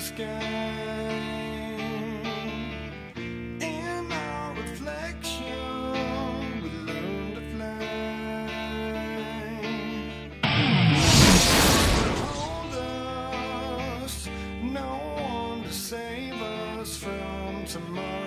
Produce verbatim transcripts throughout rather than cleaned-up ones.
sky. In our reflection, we learn to fly. Hold us, no one to save us from tomorrow.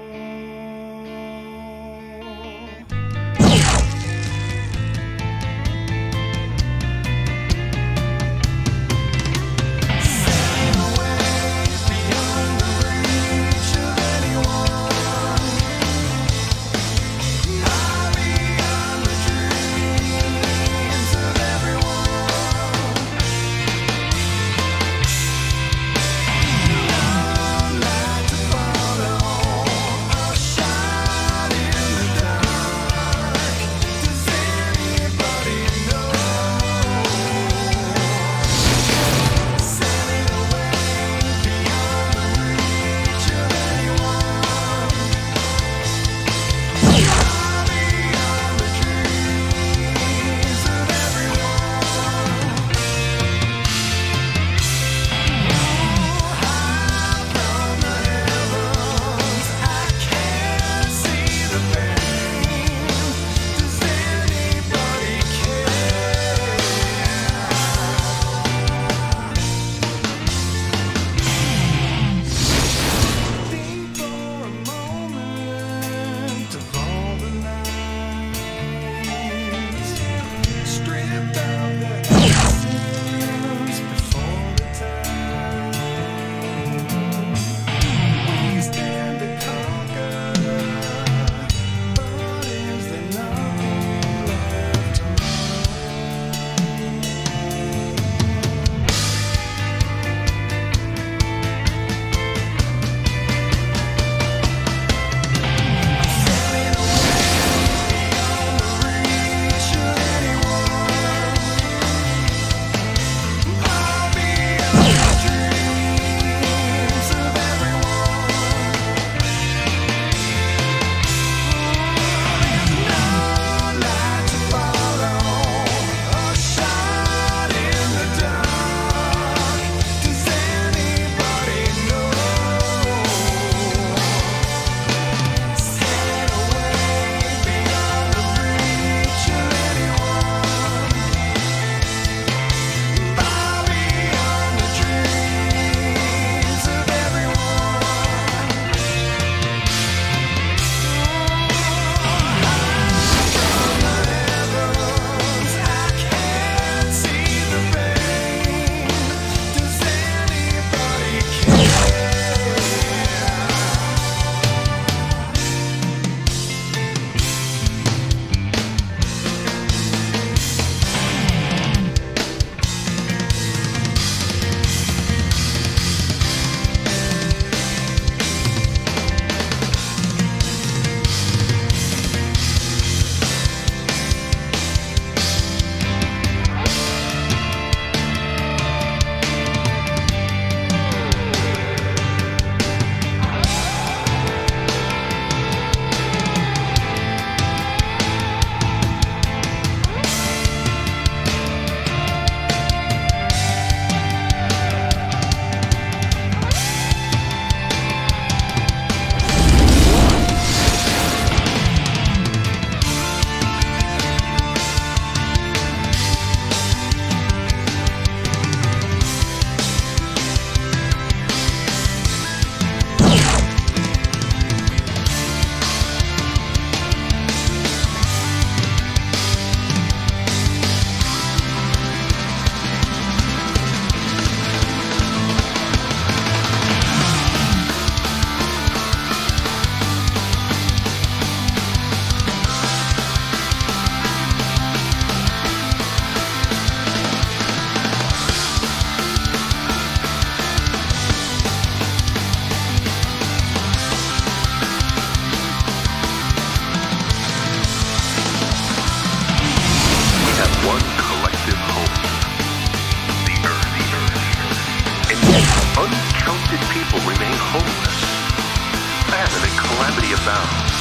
abound.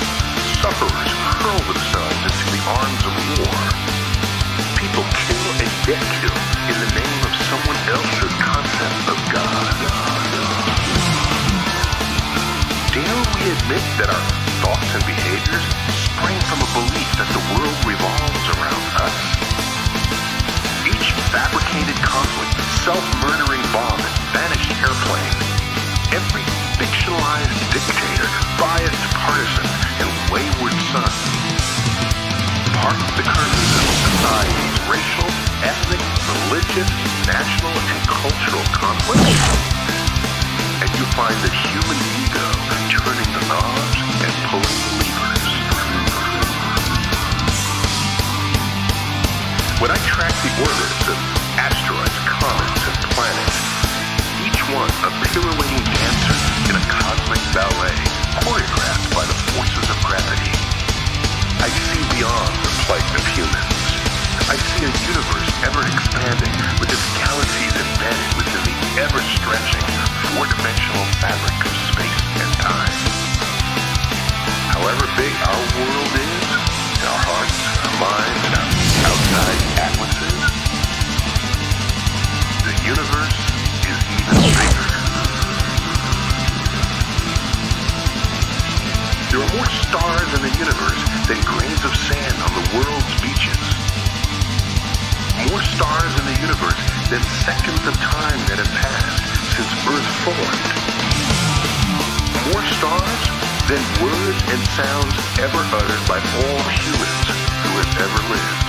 Sufferers hurl themselves into the arms of war. People kill and get killed in the name of someone else's concept of God. admit that our thoughts and behaviors spring from a belief that the world revolves around us. Each fabricated conflict, self-murdering bomb, and vanished airplane, every fictionalized dictator, biased partisan, and wayward son, part the curtains of society's racial, ethnic, religious, national, and cultural conflicts, and you find the human ego turning the knobs and pulling the levers. When I track the orbits of asteroids, comets, and planets, each one a pirouetting dancer in a cosmic ballet choreographed by the forces of gravity, I see beyond the plight of humans. I see a universe ever expanding with its galaxies embedded within the ever-stretching four-dimensional fabric of space and time. However big our world is, our hearts, our minds, and our outside atlases, the universe is even bigger. There are more stars in the universe than grains of sand on the world's beaches. More stars in the universe than seconds of time that have passed since Earth formed. More stars than words and sounds ever uttered by all humans who have ever lived.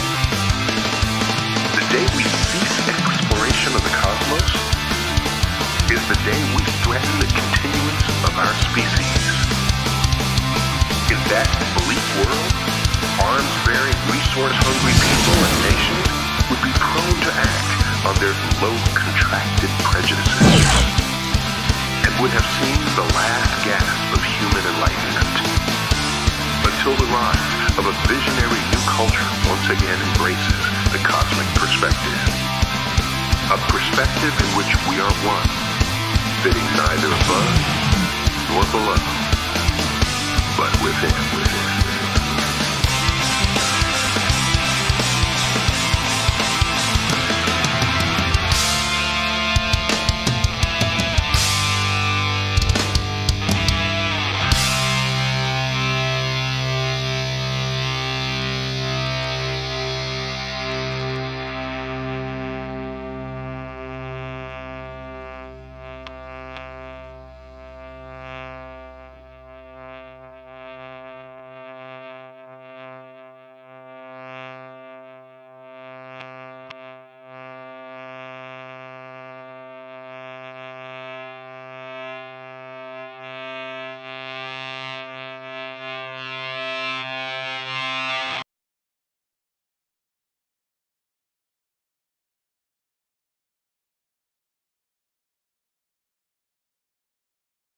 The day we cease exploration of the cosmos is the day we threaten the continuance of our species. In that bleak world, arms-bearing, resource-hungry people and nations would be prone to act on their low, contracted prejudices and would have seen the last gasp of human enlightenment until the rise of a visionary new culture once again embraces the cosmic perspective. A perspective in which we are one, fitting neither above nor below, but within, within.